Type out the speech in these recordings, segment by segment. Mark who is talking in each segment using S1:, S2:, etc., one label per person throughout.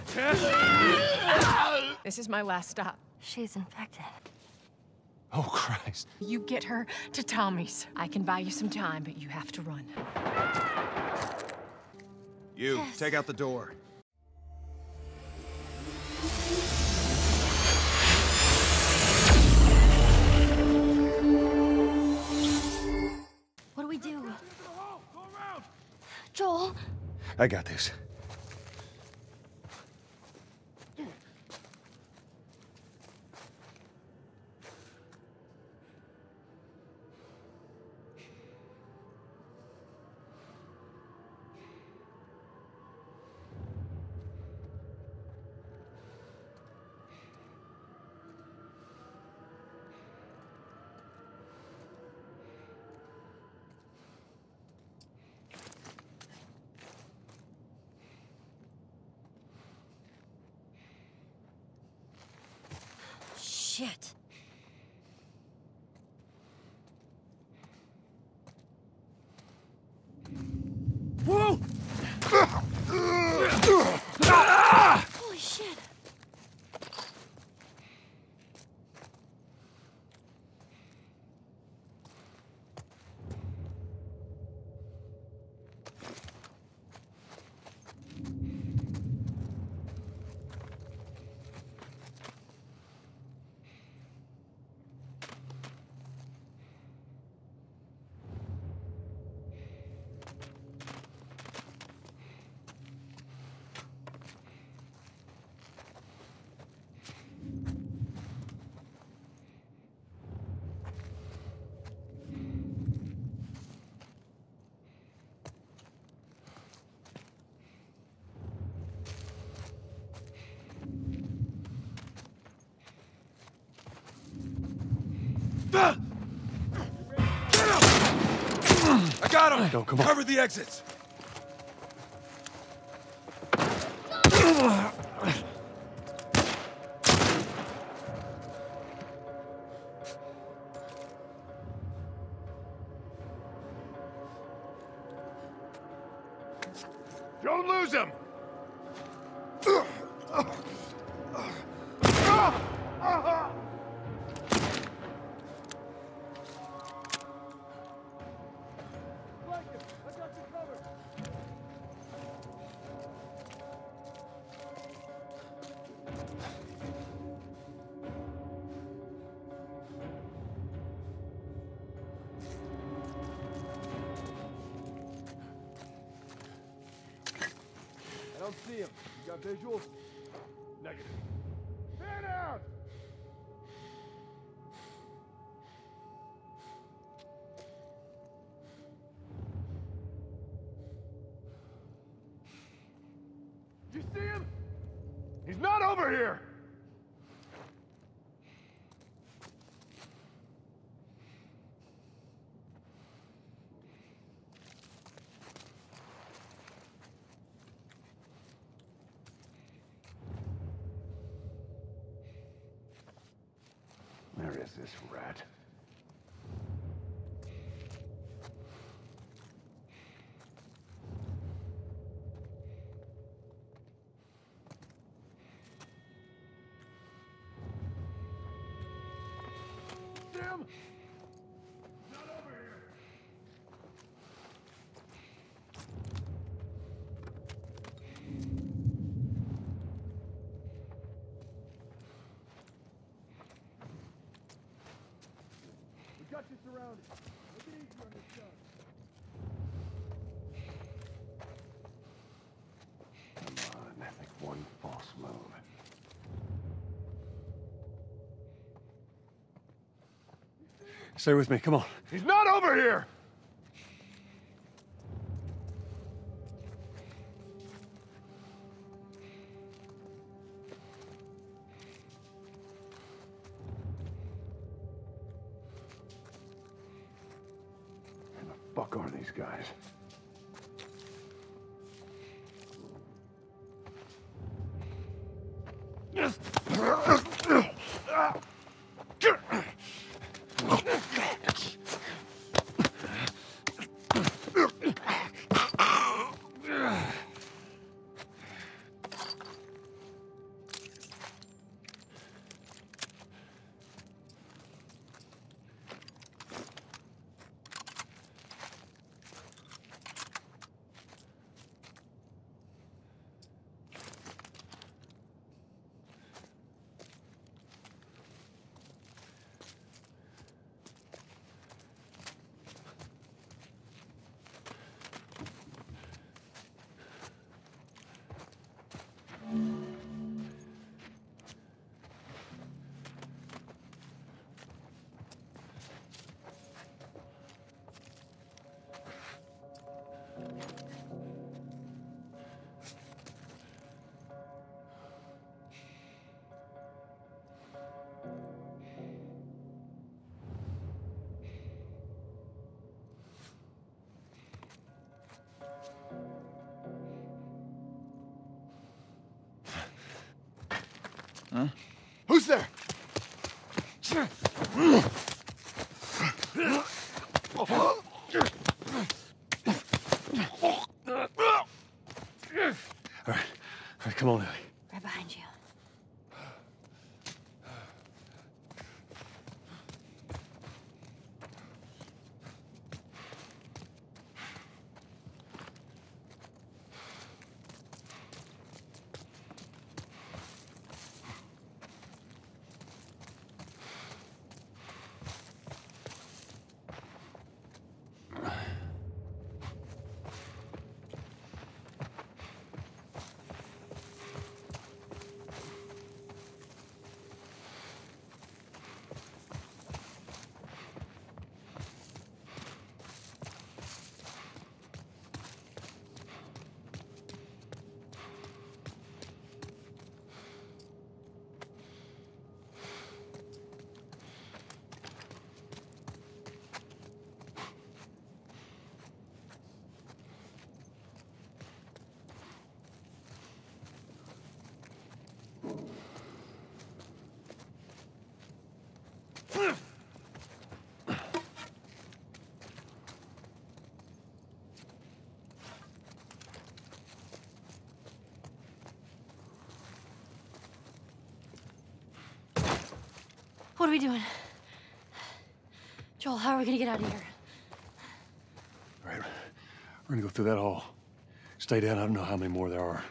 S1: This is my last stop.
S2: She's infected.
S3: Oh, Christ.
S1: You get her to Tommy's. I can buy you some time, but you have to run.
S4: You, take out the door.
S2: What do we do? Joel?
S3: I got this.
S2: Shit.
S4: Whoa!
S2: Holy shit.
S4: I got him!
S3: No, come on.
S4: Cover the exits! Don't lose him!
S5: I don't see him. You got visuals? Negative. Fan out! You see him? He's not over here!
S3: Where is this rat?
S5: Jim! Not over here! We got you surrounded. Make it easier on this gun.
S3: Come on, make one false move. Stay with me, come on.
S5: He's not over here!
S3: Where the fuck are these guys?
S4: Huh?
S5: Who's there?
S3: All right, come on, Ellie.
S2: Right behind you. What are we doing? Joel, how are we gonna get out of here?
S3: All right, we're gonna go through that hall. Stay down, I don't know how many more there are.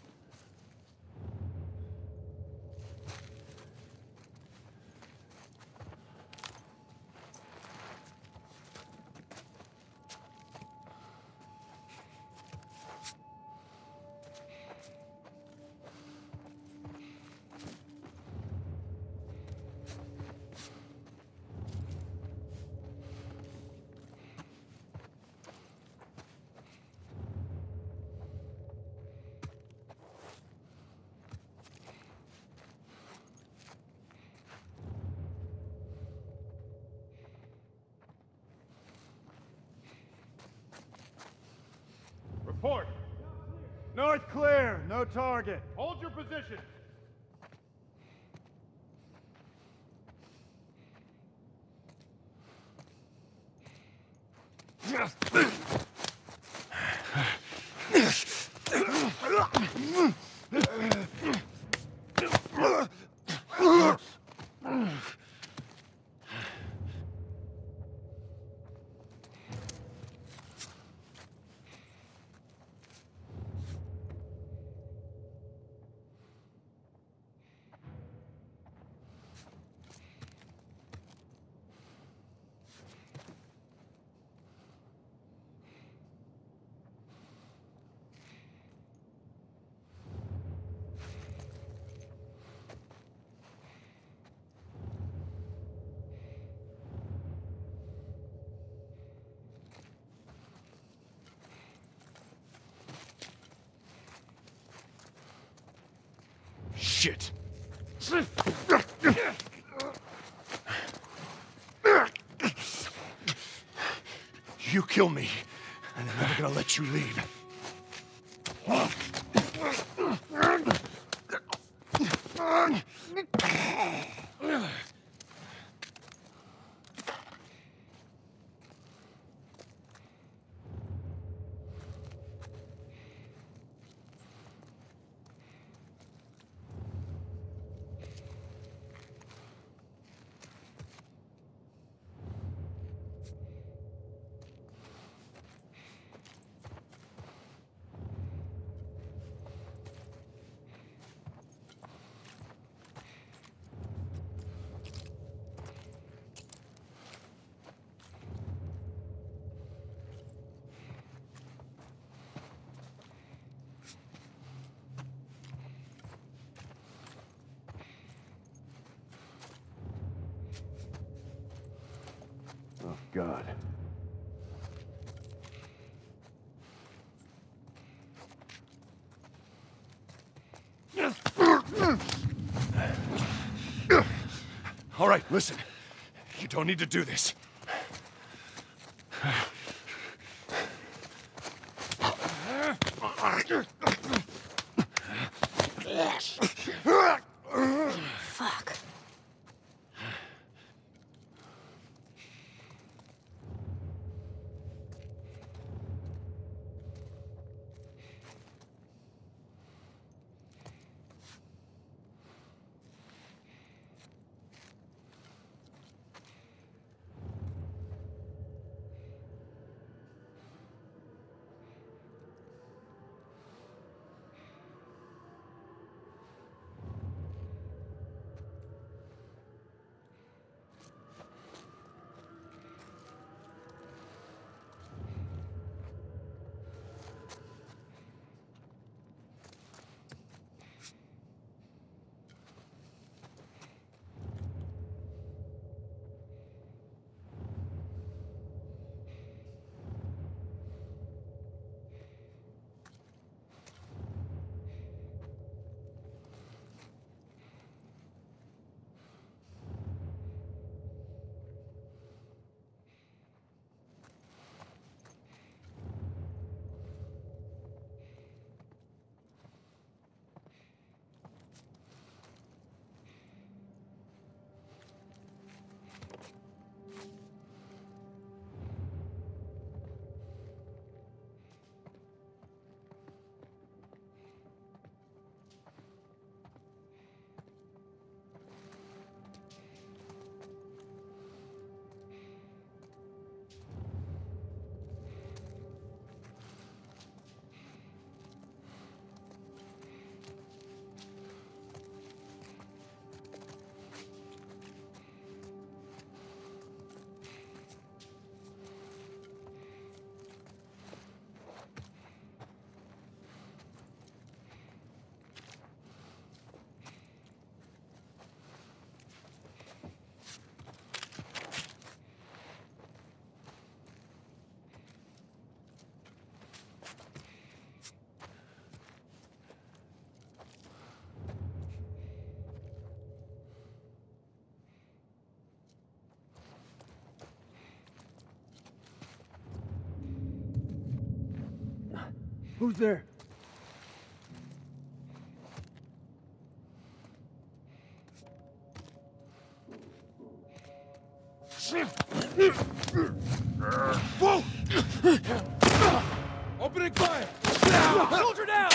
S5: Report. North clear. No target. Hold your position.
S3: Shit! You kill me, and I'm never gonna let you leave. Oh, God.
S5: All right, listen. You don't need to do this.
S3: Who's there?
S4: Whoa! Opening fire! Soldier down!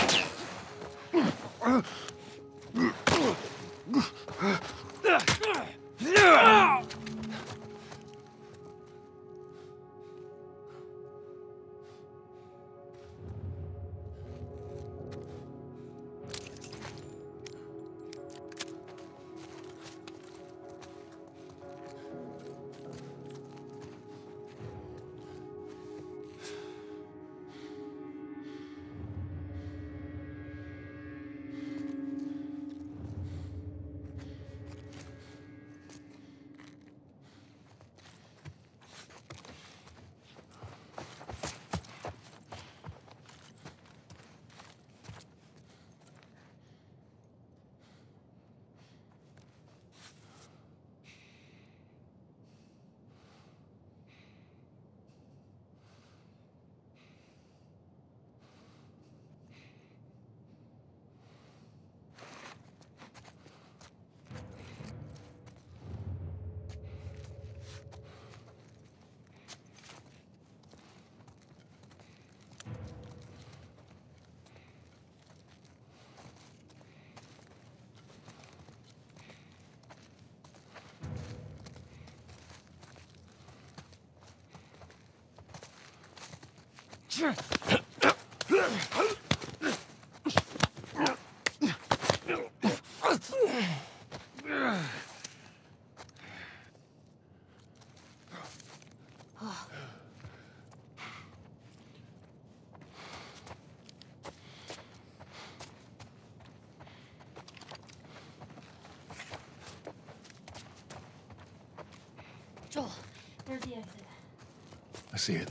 S2: Joel, there's the exit.
S3: I see it.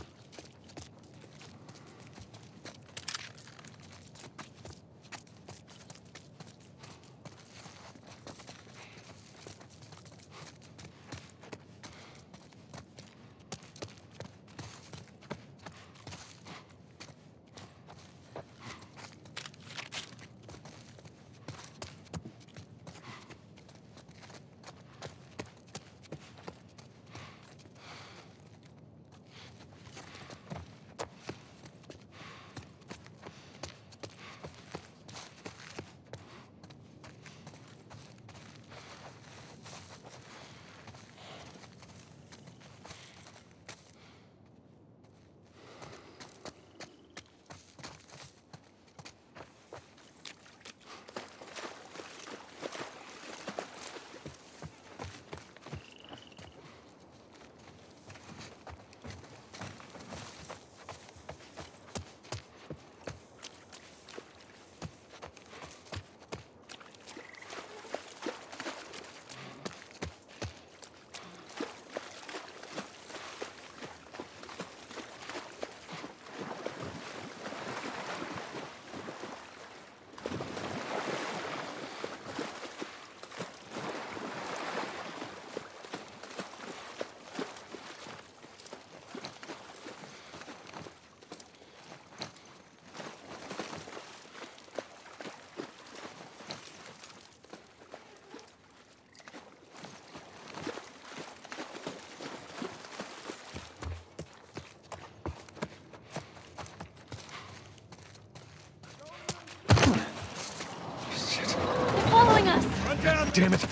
S2: Following us!
S4: Run down!
S3: Damn it!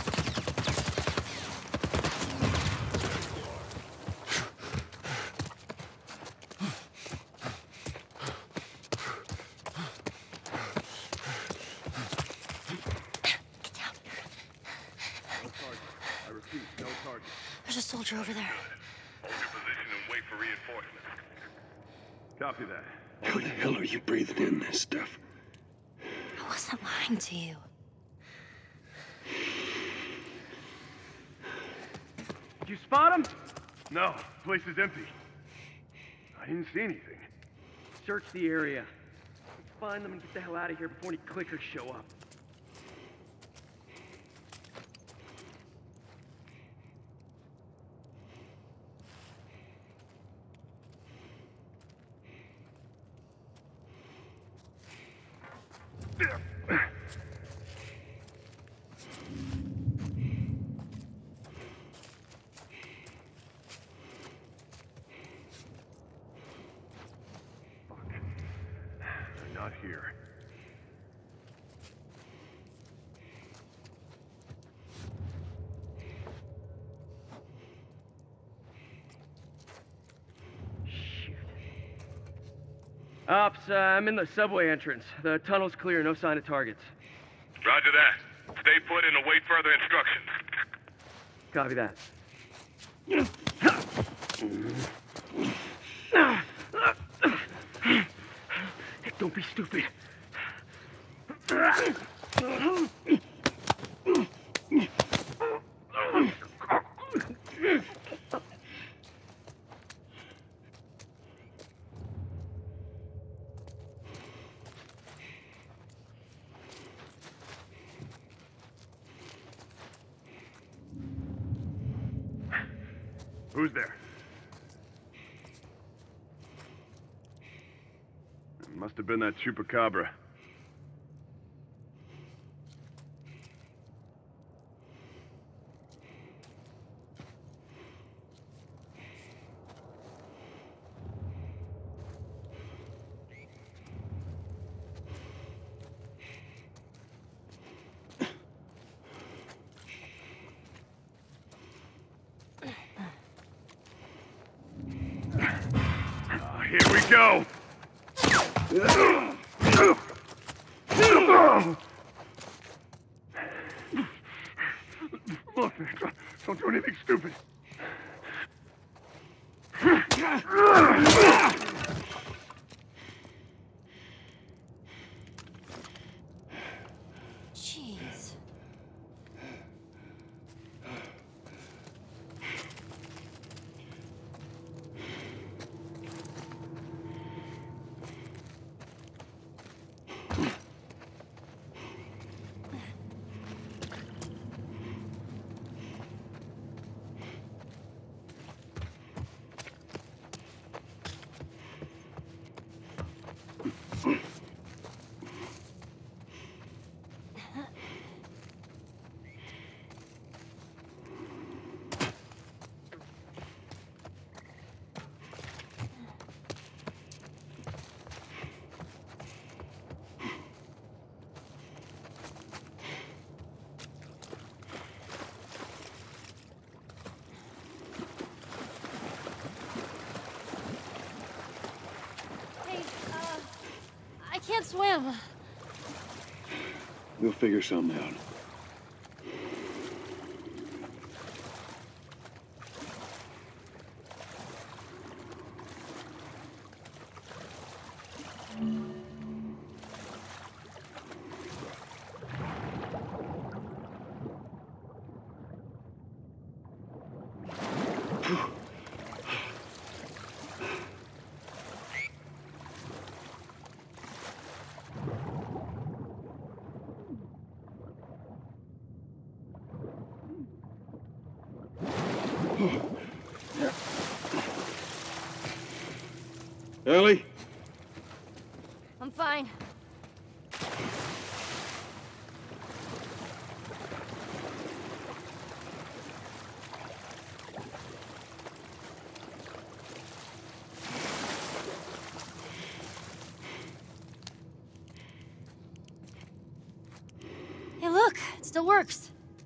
S4: I repeat, no target.
S2: There's a soldier over there.
S6: Hold your position and wait for reinforcements.
S4: Copy that.
S7: How the hell are you breathing in this stuff?
S2: I wasn't lying to you.
S5: Did you spot him? No, the place is empty. I didn't see anything.
S8: Search the area. Let's find them and get the hell out of here before any clickers show up.
S4: Not here.
S8: Shoot. Ops, I'm in the subway entrance. The tunnel's clear, no sign of targets.
S6: Roger that. Stay put and await further instructions.
S8: Copy that. Don't be stupid.
S4: Who's there? It must have been that chupacabra. Here we go! Look, man, don't do anything stupid.
S2: Jeez. I can't swim.
S7: We'll figure something out. Ellie?
S2: I'm fine. Hey, look, it still works.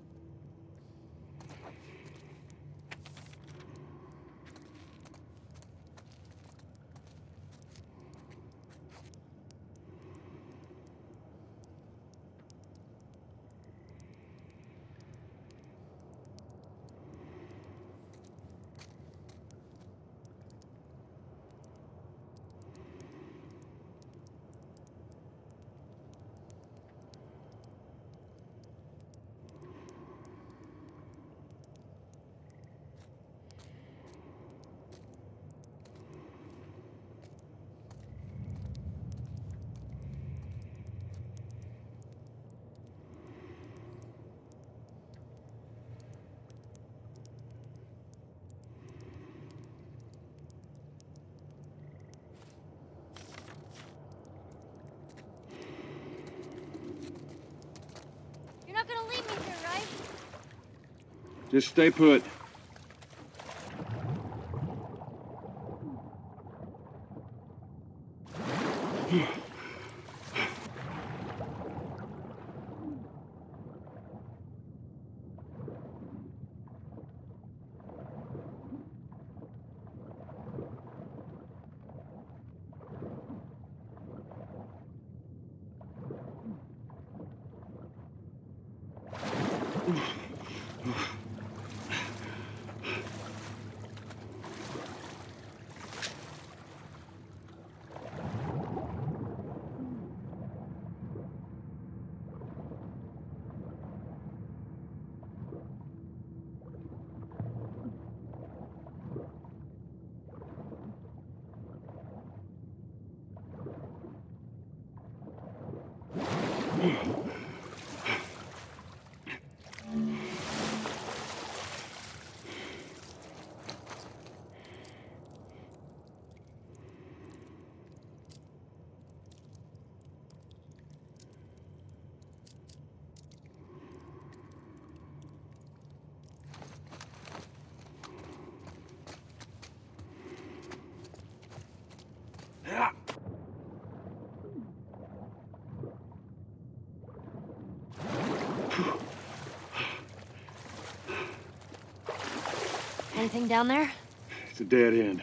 S2: You're not gonna leave me here, right?
S7: Just stay put.
S2: Anything down there?
S7: It's a dead end.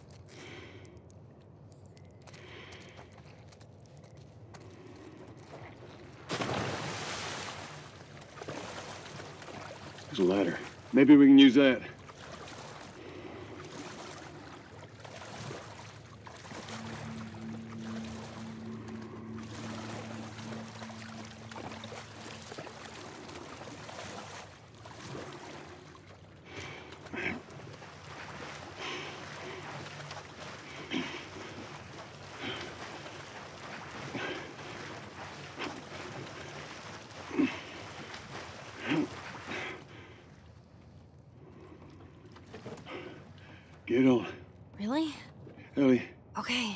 S7: There's a ladder. Maybe we can use that. Get on.
S2: Really?
S7: Ellie,
S2: Okay.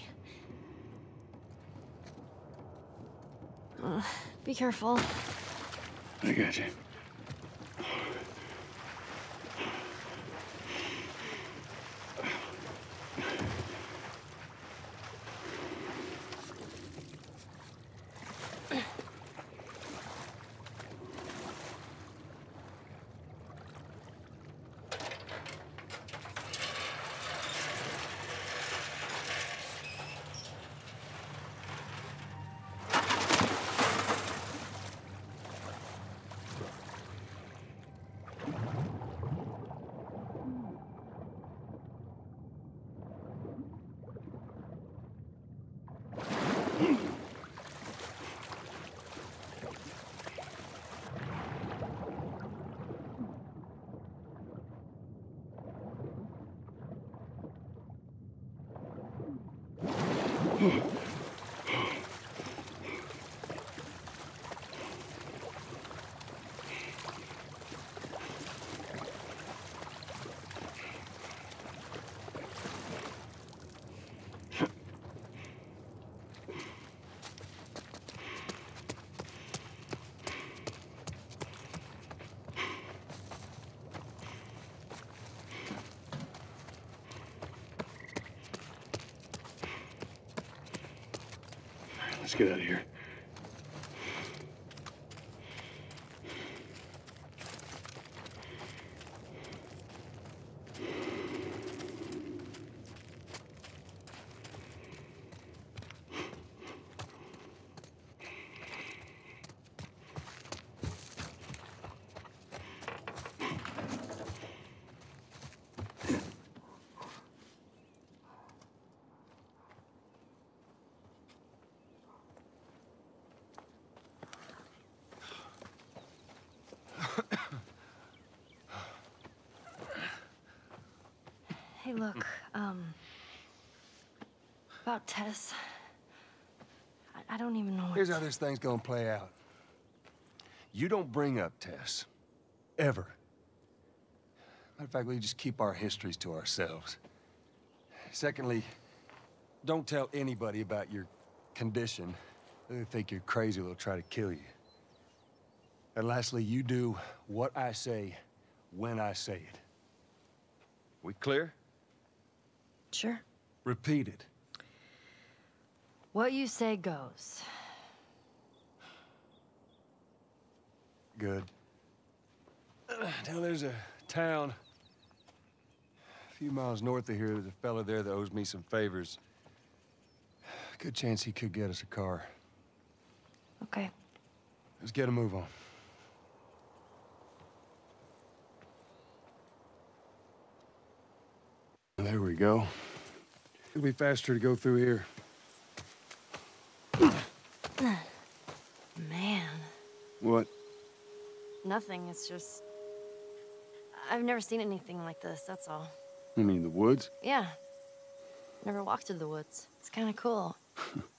S2: Be careful.
S7: I got you. Let's get out of here.
S2: Hey, look, about Tess. I don't even know what
S3: Here's how this thing's gonna play out. You don't bring up Tess. Ever. Matter of fact, we just keep our histories to ourselves. Secondly, don't tell anybody about your condition. They think you're crazy, they'll try to kill you. And lastly, you do what I say, when I say it. We clear?
S2: Sure.
S3: Repeat it.
S2: What you say goes.
S3: Good. Now there's a town a few miles north of here. There's a fella there that owes me some favors. Good chance he could get us a car.
S2: Okay.
S3: Let's get a move on.
S7: there we go.
S3: It'll be faster to go through here.
S2: Man.
S7: What?
S2: Nothing. It's just... I've never seen anything like this, that's all.
S7: You mean the woods?
S2: Yeah. Never walked through the woods. It's kind of cool.